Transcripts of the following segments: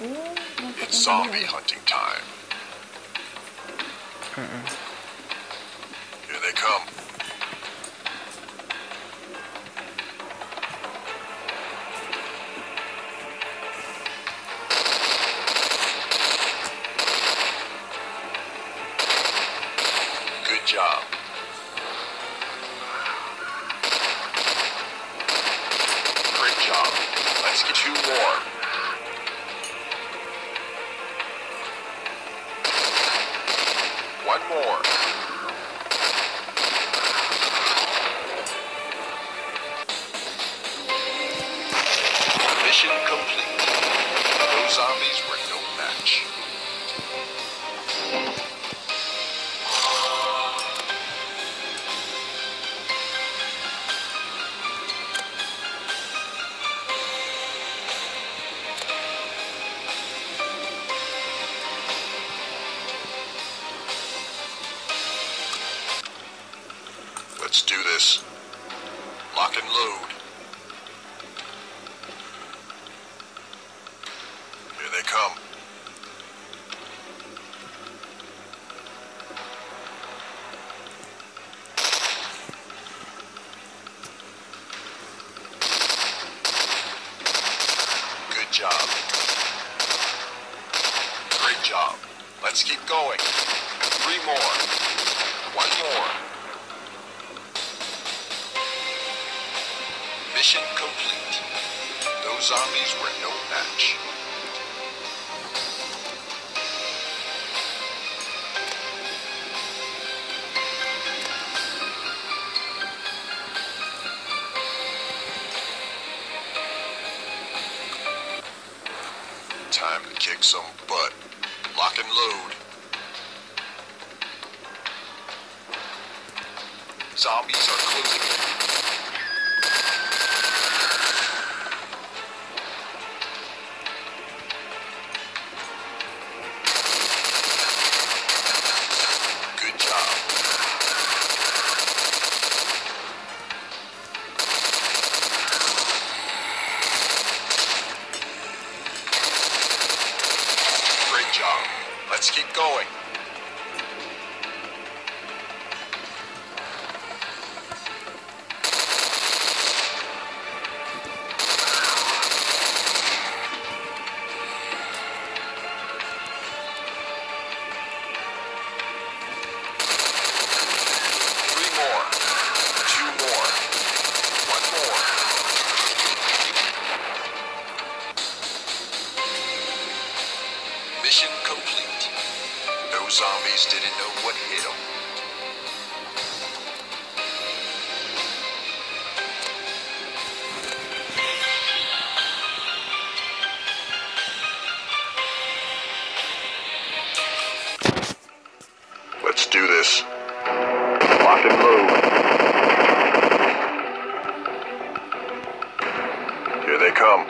It's zombie hunting time. Here they come. Good job. Great job. Let's get 2 more. One more. Mission complete. Those zombies were no match. Let's do this. Lock and load. Here they come. Good job. Great job. Let's keep going. 3 more. 1 more. Mission complete. Those zombies were no match. Time to kick some butt. Lock and load. Zombies are closing in. Good job. Great job. Let's keep going. Mission complete. Those zombies didn't know what hit them. Let's do this. Lock and load. Here they come.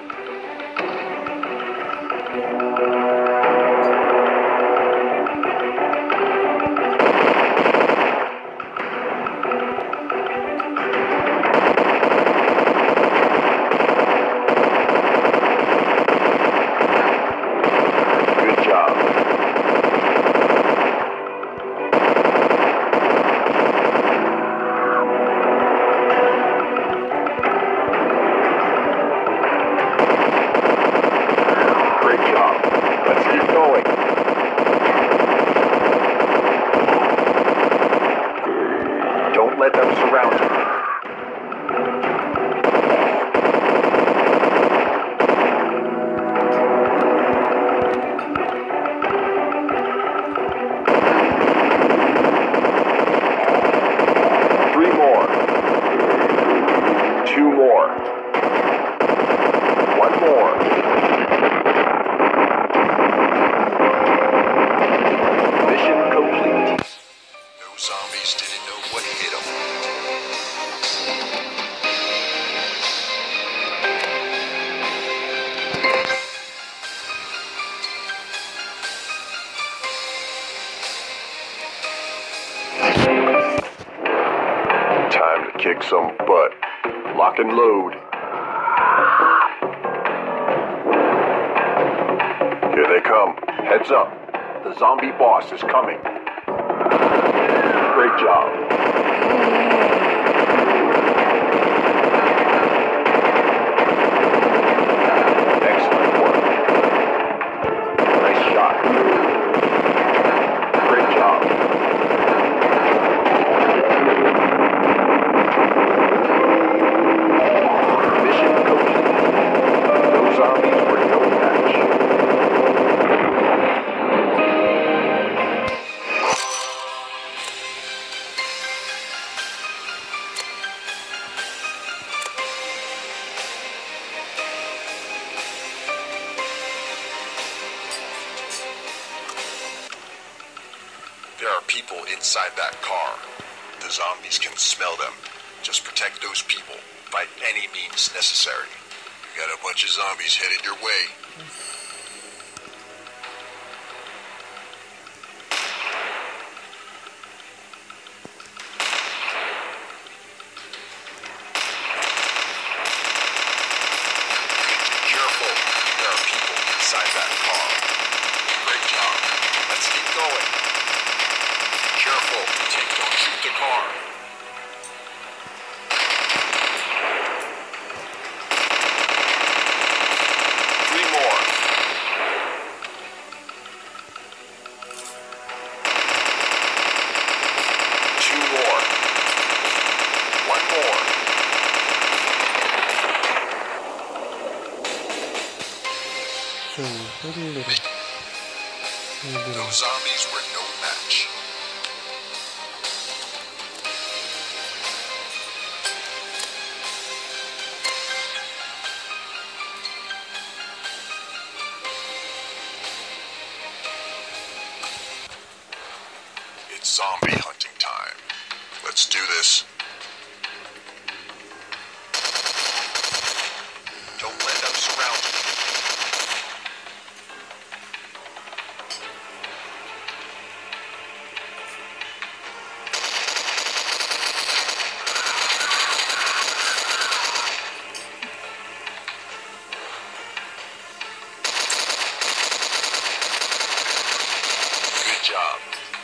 Don't let them surround you. Three more. 2 more. 1 more. Mission complete. Those zombies didn't know what hit them. Time to kick some butt. Lock and load. Here they come. Heads up. The zombie boss is coming. Great job. Excellent work. Nice shot. Great job. Mission complete. Those zombies were no match. There are people inside that car. The zombies can smell them. Just protect those people by any means necessary. You got a bunch of zombies headed your way. Careful. There are people inside that car. Great job. Let's keep going. Careful. Don't shoot the car. Three more. Two more. One more. Those zombies were no match. It's zombie hunting time. Let's do this. Don't let them surround you. Good job.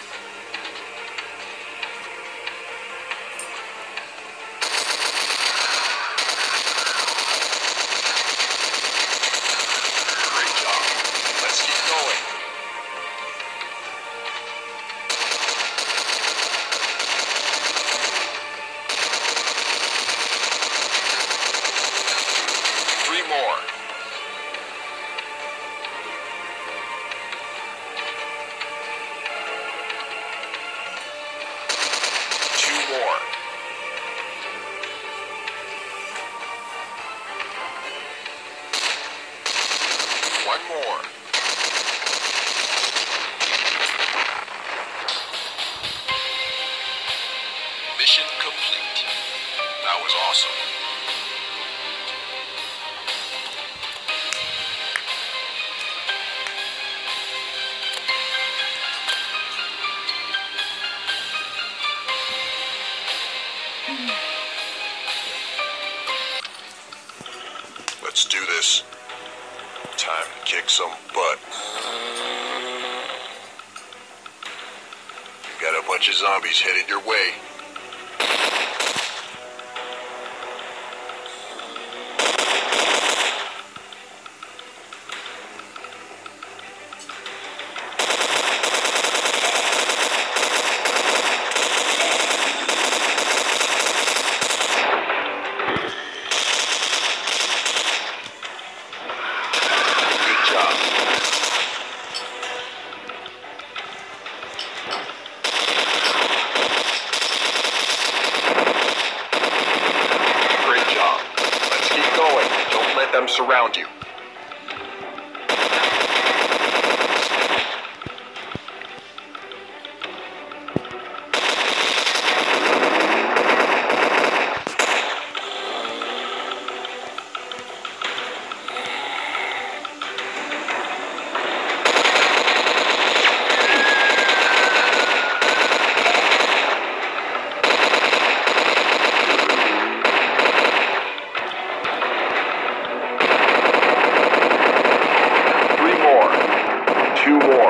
One more. Mission complete. That was awesome. Let's do this. Time to kick some butt. You got a bunch of zombies headed your way. Surround you. two more.